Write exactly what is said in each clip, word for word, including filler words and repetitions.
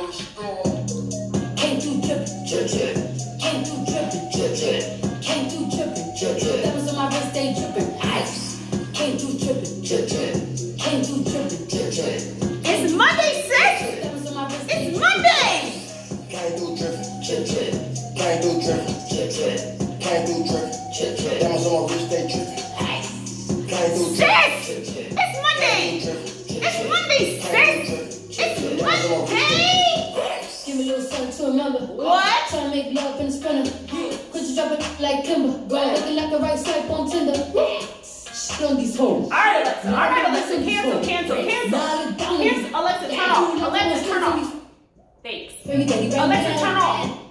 Came through drippin', drip, drip. Came through drippin', drip, drip. Came through drippin', drip, drip. That was on my wrist, they drippin', ice. Came through drippin', drip, drip. Came through drippin', drip, drip. It's Monday, sis. That was on my wrist, It's Monday. Came through drippin', drip, drip. Came through drippin', drip, drip. Came through drippin', drip, drip. That was on my wrist, they drippin', ice. Came through drippin', drip, drip. It's Monday. It's Monday, sis. It's Monday. Give me a little something to remember. What? Tryna make love in the sprinter. Quit you drop it like Kimber. Looking like a right swipe on Tinder. Shit on these hoes. All right, Alexa. All right, Alexa. Cancel, cancel, cancel. Here's Alexa. Turn off. Alexa, turn off. Thanks. Alexa, turn off.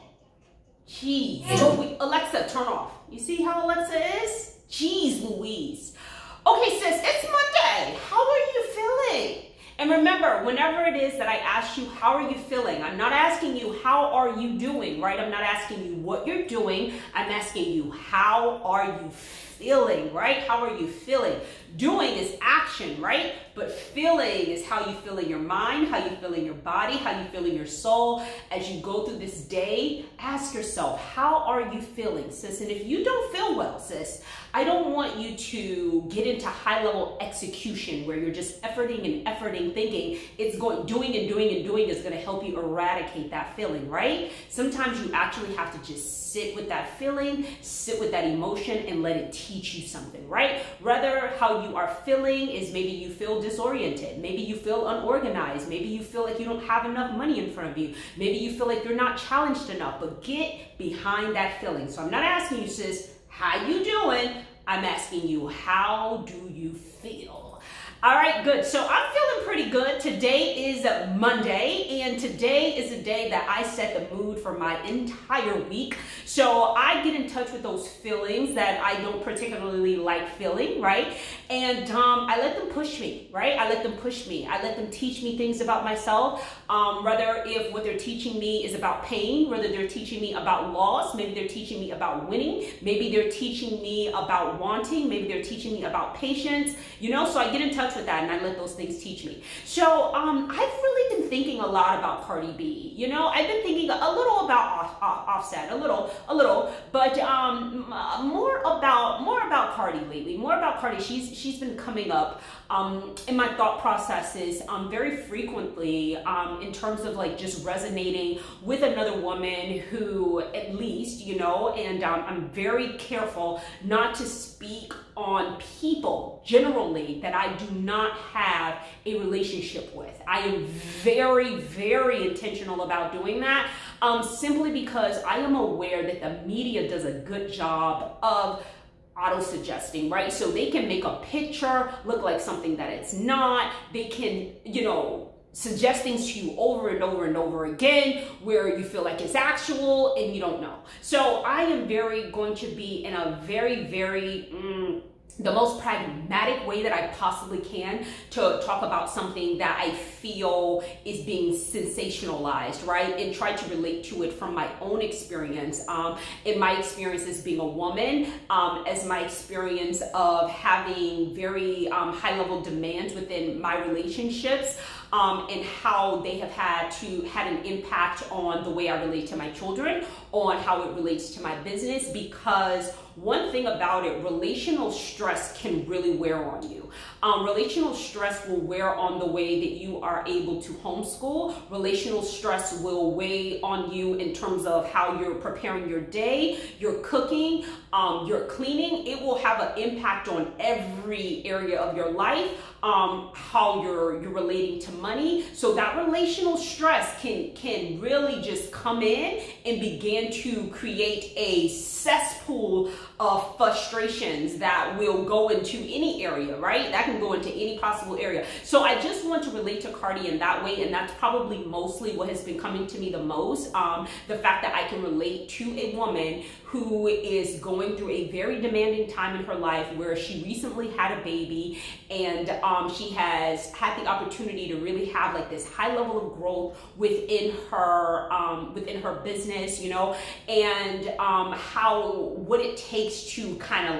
Jeez. Oh, Alexa, turn off. You see how Alexa is? Jeez Louise. Okay, sis, it's Monday. How are you feeling? And remember, whenever it is that I ask you, how are you feeling? I'm not asking you, how are you doing, right? I'm not asking you what you're doing. I'm asking you, how are you feeling, right? How are you feeling? Doing is action, right? But feeling is how you feel in your mind, how you feel in your body, how you feel in your soul. As you go through this day, ask yourself, how are you feeling, sis? And if you don't feel well, sis, I don't want you to get into high-level execution where you're just efforting and efforting, thinking it's going, doing and doing and doing is going to help you eradicate that feeling, right? Sometimes you actually have to just sit with that feeling, sit with that emotion, and let it teach you something, right? Rather, how you are feeling is maybe you feel disoriented, maybe you feel unorganized, maybe you feel like you don't have enough money in front of you, maybe you feel like you're not challenged enough, but get behind that feeling. So I'm not asking you, sis, how you doing? I'm asking you, how do you feel? All right, good. So I'm feeling pretty good. Today is Monday, and today is a day that I set the mood for my entire week. So I get in touch with those feelings that I don't particularly like feeling, right? And um, I let them push me, right? I let them push me. I let them teach me things about myself. Um, whether if what they're teaching me is about pain, whether they're teaching me about loss, maybe they're teaching me about winning, maybe they're teaching me about wanting, maybe they're teaching me about patience, you know? So I get in touch with that and I let those things teach me. So um, I've really been thinking a lot about Cardi B. You know, I've been thinking a little about off, off, Offset, a little, a little, but um, more about more about Cardi lately. More about Cardi. She's she's been coming up um, in my thought processes um, very frequently um, in terms of like just resonating with another woman who, at least, you know, and um, I'm very careful not to speak on people generally that I do not have a relationship with. I am very, very intentional about doing that um, simply because I am aware that the media does a good job of auto-suggesting, right? So they can make a picture look like something that it's not. They can, you know, suggest things to you over and over and over again where you feel like it's actual and you don't know. So I am very going to be in a very, very, mm, the most pragmatic way that I possibly can to talk about something that I feel is being sensationalized, right? And try to relate to it from my own experience. Um, in my experience as being a woman, um, as my experience of having very um, high level demands within my relationships, Um, and how they have had to had an impact on the way I relate to my children, on how it relates to my business, because one thing about it, relational stress can really wear on you. Um, relational stress will wear on the way that you are able to homeschool. Relational stress will weigh on you in terms of how you're preparing your day, your cooking, um, your cleaning. It will have an impact on every area of your life. Um, how you're you're relating to money. So that relational stress can can really just come in and begin to create a cesspool of frustrations that will go into any area, right? That can go into any possible area. So I just want to relate to Cardi in that way, and that's probably mostly what has been coming to me the most. Um, the fact that I can relate to a woman who is going through a very demanding time in her life where she recently had a baby, and um, she has had the opportunity to really have like this high level of growth within her um, within her business, you know, and um, how what it takes to kind of like,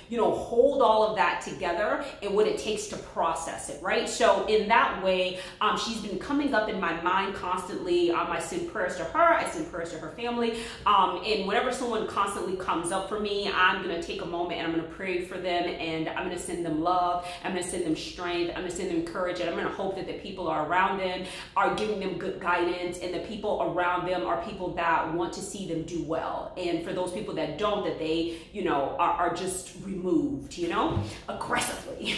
you know, hold all of that together and what it takes to process it, right? So in that way, um, she's been coming up in my mind constantly. Um, I send prayers to her, I send prayers to her family, um, and whenever someone constantly comes up for me, I'm gonna take a moment and I'm gonna pray for them, and I'm gonna send them love, I'm gonna send them strength, I'm gonna send them courage, and I'm gonna hope that the people are around them are giving them good guidance, and the people around them are people that want to see them do well. And for those people that don't, that they, you know, are, are just removed, you know, aggressively.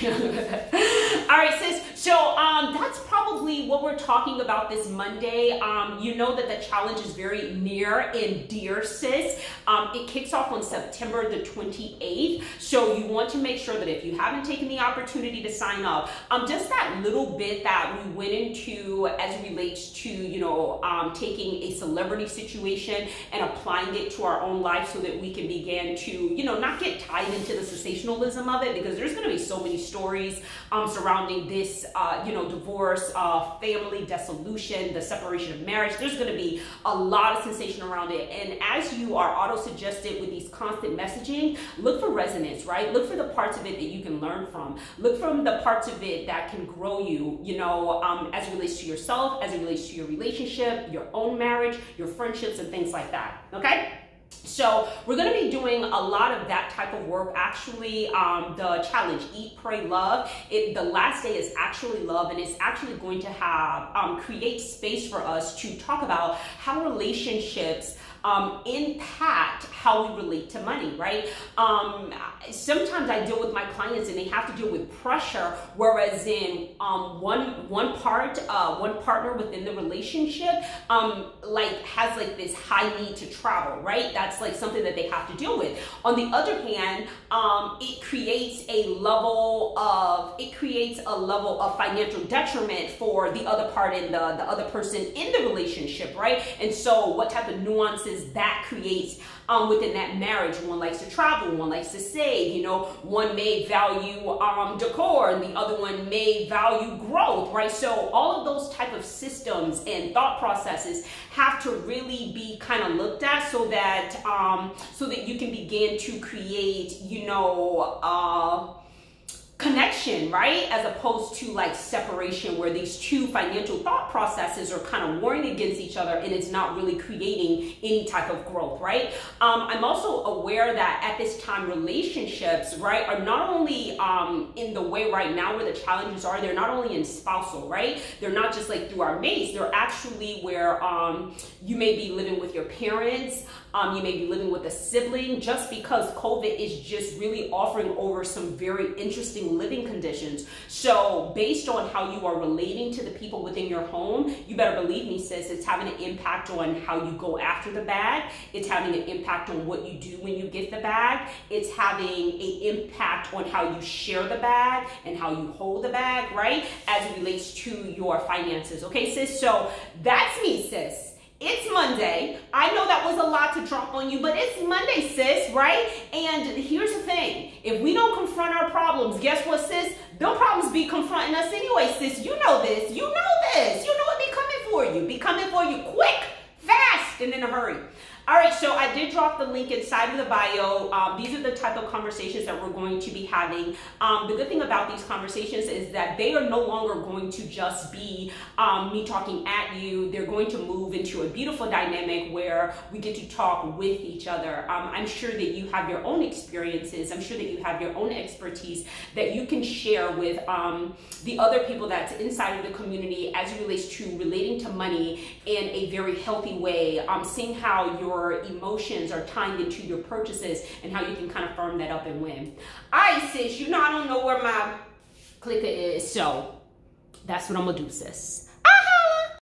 All right, sis. So um, that's probably what we're talking about this Monday. Um, you know that the challenge is very near and dear, sis. Um, it kicks off on September the twenty-eighth. So you want to make sure that if you haven't taken the opportunity to sign up, um, just that little bit that we went into as it relates to, you know, um, taking a celebrity situation and applying it to our own life so that we can begin to, you know, not get tied into the sensationalism of it, because there's going to be so many stories um, surrounding this, uh, you know, divorce, uh, family dissolution, the separation of marriage. There's going to be a lot of sensation around it. And as you are auto-suggested with these constant messaging, look for resonance, right? Look for the parts of it that you can learn from. Look from the parts of it that can grow you, you know, um, as it relates to yourself, as it relates to your relationship, your own marriage, your friendships, and things like that, okay? So we're going to be doing a lot of that type of work. Actually, um, the challenge, Eat, Pray, Love, it, the last day is actually love, and it's actually going to have, um, create space for us to talk about how relationships Um, impact how we relate to money, right? Um, sometimes I deal with my clients and they have to deal with pressure, whereas in um, one one part, uh, one partner within the relationship, um, like has like this high need to travel, right? That's like something that they have to deal with. On the other hand, um, it creates a level of it creates a level of financial detriment for the other part and the the other person in the relationship, right? And so, what type of nuances that creates um, within that marriage? One likes to travel, one likes to save, you know, one may value um, decor and the other one may value growth, right? So all of those type of systems and thought processes have to really be kind of looked at so that, um, so that you can begin to create, you know, uh, connection, right? As opposed to like separation, where these two financial thought processes are kind of warring against each other and it's not really creating any type of growth, right? Um, I'm also aware that at this time, relationships, right, are not only um, in the way right now where the challenges are, they're not only in spousal, right? They're not just like through our mates, they're actually where um, you may be living with your parents, um, you may be living with a sibling, just because COVID is just really offering over some very interesting living conditions. So based on how you are relating to the people within your home, you better believe me, sis, it's having an impact on how you go after the bag. It's having an impact on what you do when you get the bag. It's having an impact on how you share the bag and how you hold the bag, right? As it relates to your finances. Okay, sis? So that's me, sis. It's Monday. I know that was a lot to drop on you, but it's Monday, sis, right? And here's the thing. If we don't confront our problems, guess what, sis? Them problems be confronting us anyway, sis. You know this. You know this. You know it be coming for you. Be coming for you quick, fast, and in a hurry. All right, so I did drop the link inside of the bio. Um, these are the type of conversations that we're going to be having. Um, the good thing about these conversations is that they are no longer going to just be um, me talking at you. They're going to move into a beautiful dynamic where we get to talk with each other. Um, I'm sure that you have your own experiences. I'm sure that you have your own expertise that you can share with um, the other people that's inside of the community as it relates to relating to money in a very healthy way, um, seeing how your emotions are tying into your purchases and how you can kind of firm that up and win. All right, sis, you know I don't know where my clicker is, so that's what I'm gonna do, sis.